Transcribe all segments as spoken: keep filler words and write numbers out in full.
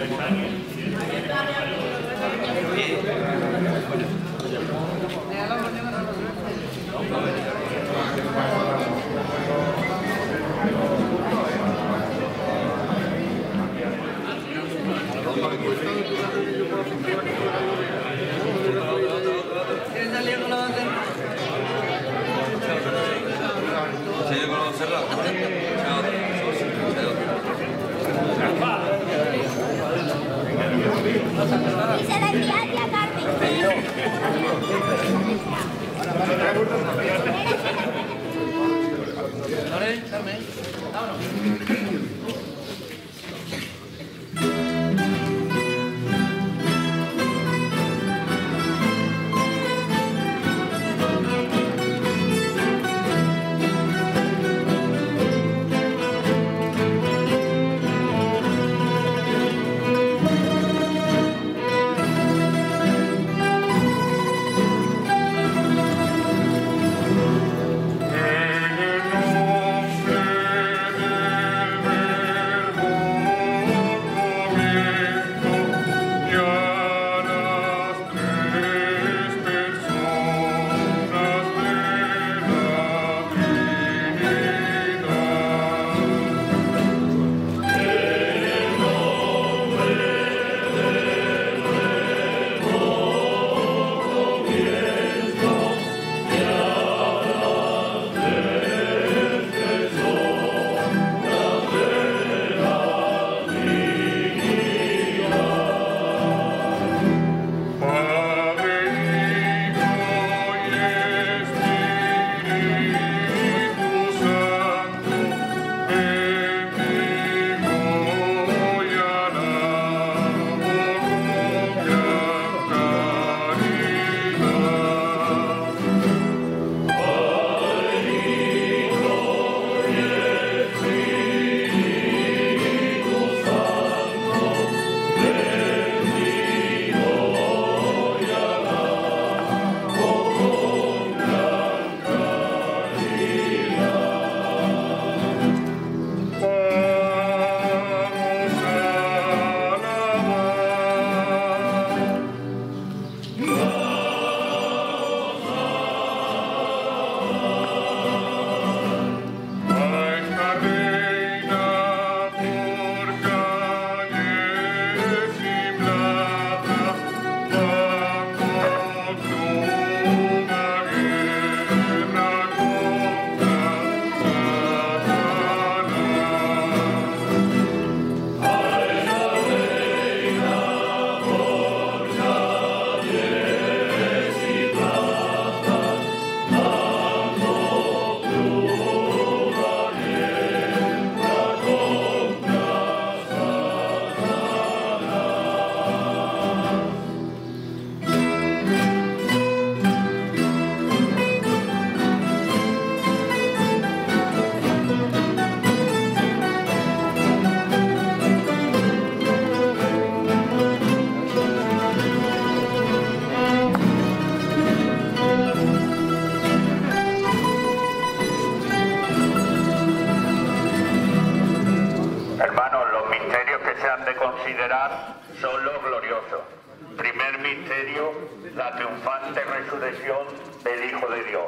considerar son los gloriosos. Primer misterio, la triunfante resurrección del Hijo de Dios.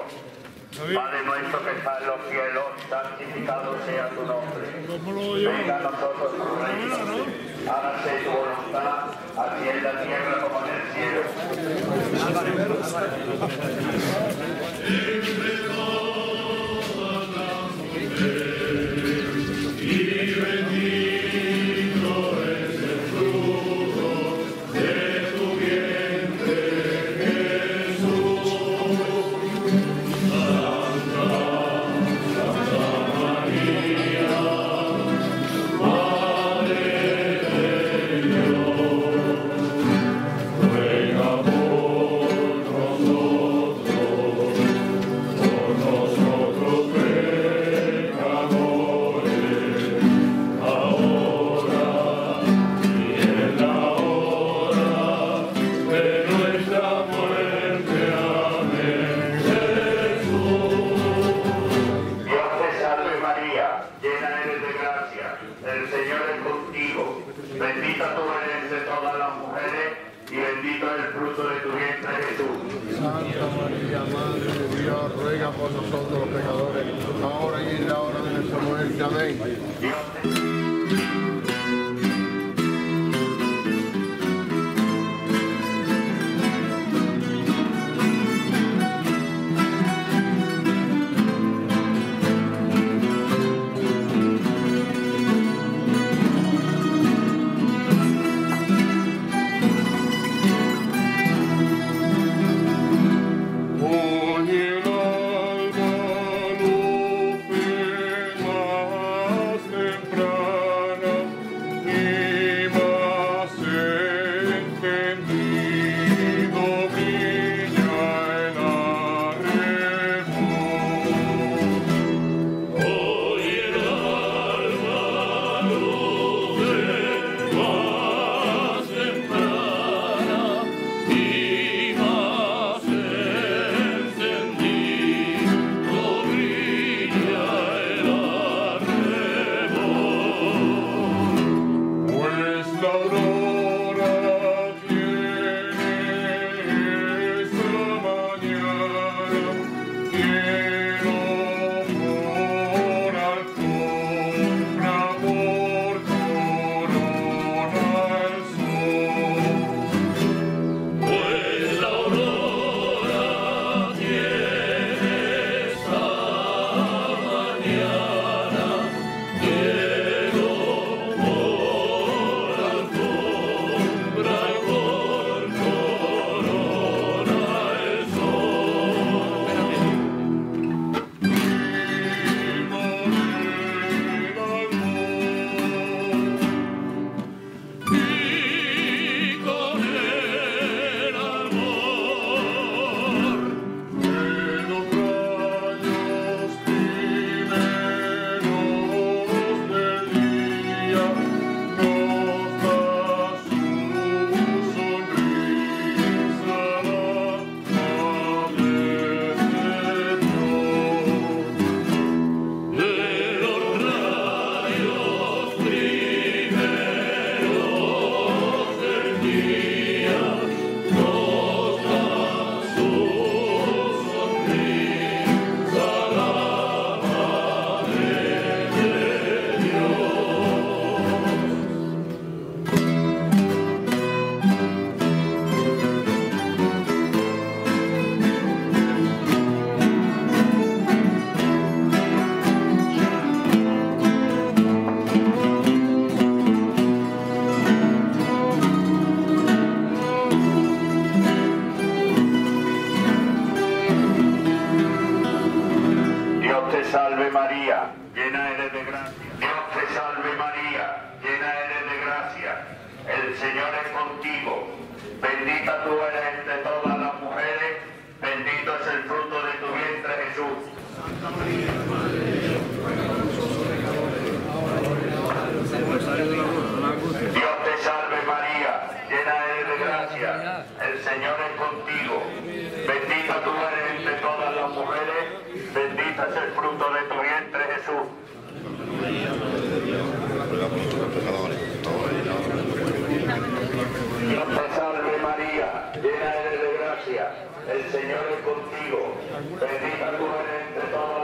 Padre nuestro que estás en los cielos, santificado sea tu nombre. Venga a nosotros tu reino. Hágase tu voluntad, aquí en la tierra como en el cielo. Y bendito es el fruto de tu vientre, Jesús. Santa, Santa María, Madre de Dios, ruega por nosotros, por nosotros pecadores. bendita tú eres de todas las mujeres y bendito es el fruto de tu vientre, Jesús. Santa María, Madre de Dios, ruega por nosotros los pecadores, ahora y en la hora de nuestra muerte. Amén. Dios te... salve María, llena eres de gracia. Dios te salve María, llena eres de gracia. El Señor es contigo. Bendita tú eres entre todas las mujeres, bendito es el fruto de tu vientre Jesús. Santa María, Madre de Dios, ruega por nosotros pecadores, ahora y en la hora de nuestra muerte. Dios te salve María, llena eres de gracia. El Señor es contigo. Bendita tú eres entre todas las mujeres, bendito es el fruto de tu vientre Jesús. Dios te salve María, llena eres de gracia, el Señor es contigo, bendita tú eres entre todas